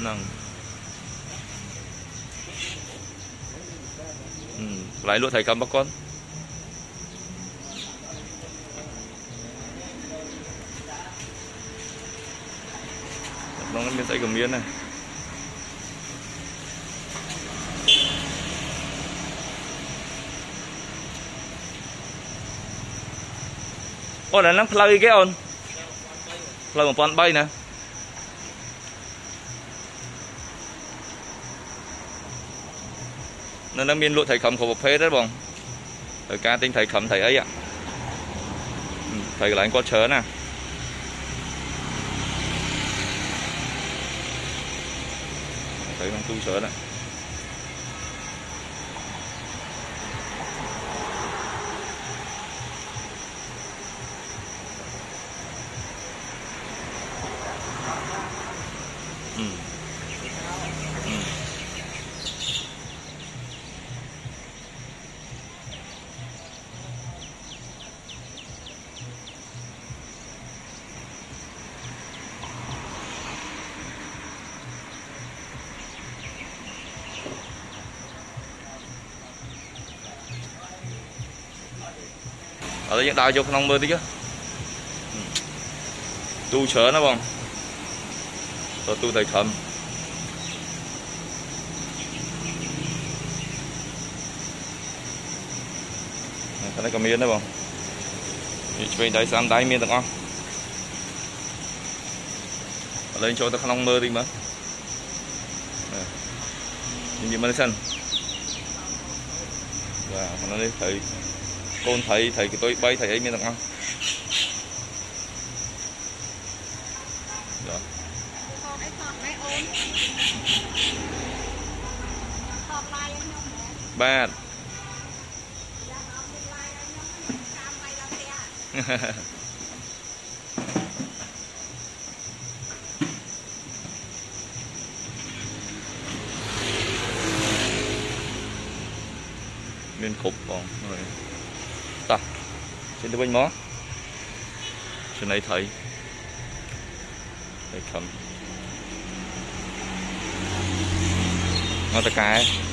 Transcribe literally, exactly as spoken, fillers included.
nâng ừ, lại lụa thầy cầm bác con nó miếng sấy cầm miếng này ôn là nó play cái ôn play một con bay nè nên nó miên lụa thầy khẩm của một phê đó bông thầy ca tinh thầy khẩm thầy ấy ạ thầy lại có chớ nè thầy không tu chớ nè ừ. Ừ. Ở đây đào vô Phnom mơ tí chứ tu chớ nó bông rồi tu thầy khẩm cái này có miên đó bông bên đây xem đáy miên được không lên cho ta Phnom mơ đi mà nhìn mà xanh và nó đi thầy con thầy thầy cái tôi bay thầy ấy miên được không đó ba miên khục còn rồi ta xin tôi bên mó trên đây thầy thầy khẩm nó ta cái